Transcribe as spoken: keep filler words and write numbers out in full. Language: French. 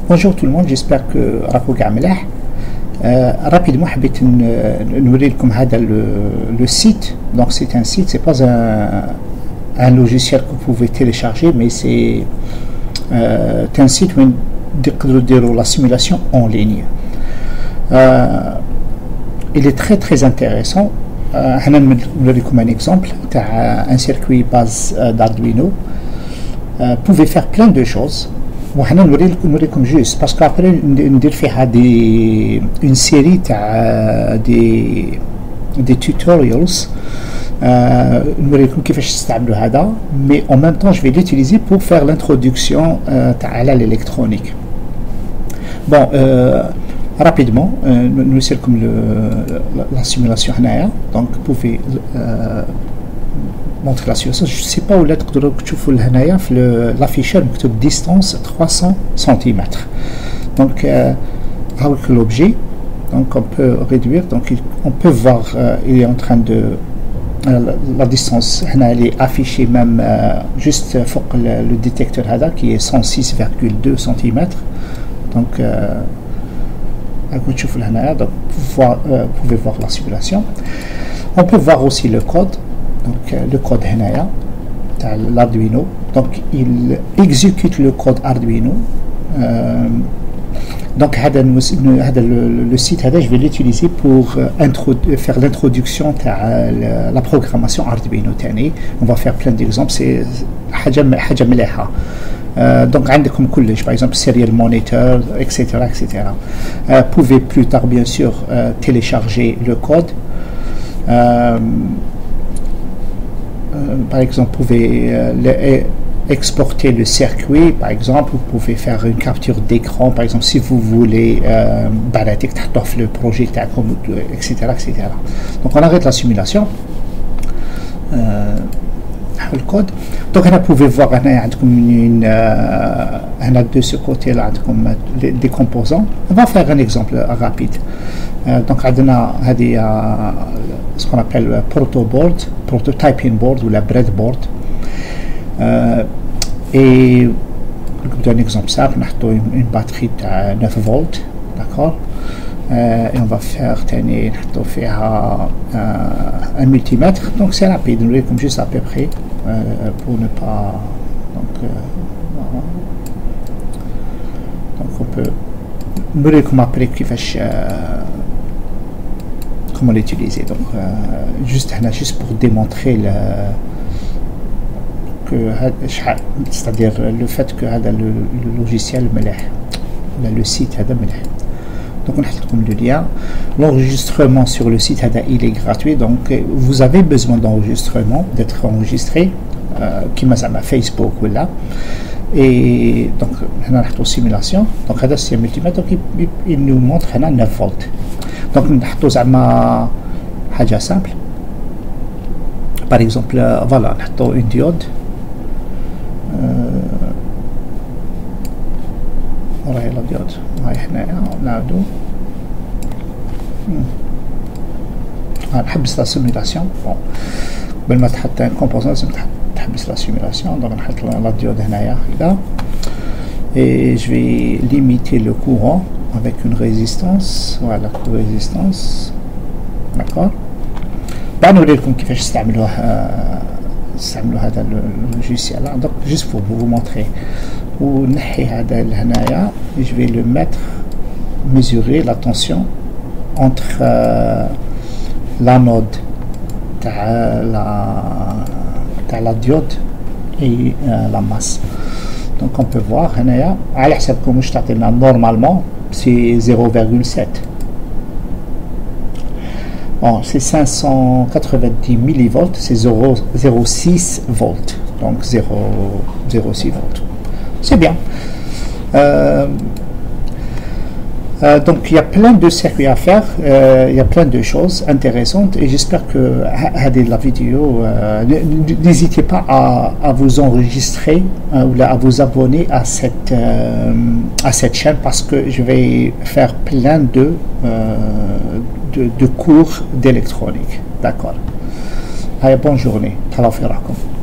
Bonjour tout le monde, j'espère que راكو كاع ملاح. Rapidement حبيت نوري لكم هذا le site. Donc c'est un site, c'est pas un un logiciel que vous pouvez télécharger, mais c'est euh, un site où vous pouvez la simulation en ligne. Euh, il est très très intéressant. Je vais vous donner un exemple. Un circuit base d'Arduino. Vous pouvez faire plein de choses. Je vais vous dire juste parce qu'après ندير فيها des une série تاع des des tutorials نوريكم كيفاش تستعملوا هذا, mais en même temps je vais l'utiliser pour faire l'introduction تاع l'électronique. Bon, euh, rapidement nous نرسلكم la simulation هنايا. Donc vous pouvez euh, montrer la simulation. Je sais pas où là تقدروا تشوفوا هنايا في l'afficheur مكتوب distance trois cents centimètres. Donc euh, avec l'objet, donc on peut réduire, donc on peut voir euh, il est en train de euh, la distance elle est affichée même euh, juste pour le, le détecteur هذا qui est cent six virgule deux centimètres. Donc euh, donc vous euh, pouvez voir la simulation. On peut voir aussi le code. Donc euh, le code هنايا تاع l'Arduino. Donc il exécute le code Arduino. Euh, donc هذا هذا le site هذا je vais l'utiliser pour euh, faire l'introduction تاع la programmation Arduino تاني. On va faire plein d'exemples. C'est حاجة حاجة مليحة. Euh, donc عندكم كلش, par exemple serial monitor, et cetera, et cetera. Euh, pouvez plus tard bien sûr euh, télécharger le code. Euh, euh, par exemple, vous pouvez euh, le, exporter le circuit. Par exemple, vous pouvez faire une capture d'écran. Par exemple, si vous voulez balader le projet, et cetera, et cetera. Donc on arrête la simulation. Euh, le code. Donc là, vous pouvez voir une, euh, de ce côté-là des composants. On va faire un exemple rapide. Euh, donc on a ce qu'on appelle le protoboard, prototyping board ou la breadboard. Euh, et je vous donne un exemple simple. On a une, une batterie de neuf volts, d'accord. Euh, et on va faire tenir euh, un multimètre. Donc c'est rapide, nous comme juste à peu près euh, pour ne pas. Donc, euh, voilà. Donc on peut nous comme après euh, comment l'utiliser. Donc euh, juste juste pour démontrer le que c'est-à-dire le fait que le, le logiciel مليح, le site هذا مليح. Donc on a le lien. L'enregistrement sur le site il est gratuit, donc vous avez besoin d'enregistrement, d'être enregistré euh, qui m'a à Facebook ou là. Et donc on a la simulation. Donc c'est un multimètre, donc il, il nous montre neuf volts. Donc on a حاجة simple. Par exemple, voilà, on a une diode. وراهي لا ديود هاي هنايا نعاودو نحبس لا سيمولاسيون. بون قبل ما تحط ان كومبوزون لازم تحبس لا سيمولاسيون. دونك نحط لا ديود هنايا هكذا et je vais limiter le courant avec une résistance. Voilà, résistance, d'accord. بعد نوريلكم كيفاش تستعملوه تستعملوا هذا اللوجيسيال. Donc juste pour vous montrer. ونحي هذا لهنايا, je vais le mettre, mesurer la tension entre euh, l'anode تاع la تاع la diode et euh, la masse. Donc on peut voir هنايا على حسابكم واش تعطينا normalement c'est zéro virgule sept. Bon, c'est cinq cent quatre-vingt-dix millivolts, c'est zéro virgule six volts, donc zéro virgule six volts. C'est bien. Euh, euh, donc il y a plein de circuits à faire, euh, il y a plein de choses intéressantes et j'espère que la vidéo, euh, n'hésitez pas à, à vous enregistrer euh, ou à vous abonner à cette, euh, à cette chaîne parce que je vais faire plein de, euh, de, de cours d'électronique. D'accord. Allez, bonne journée.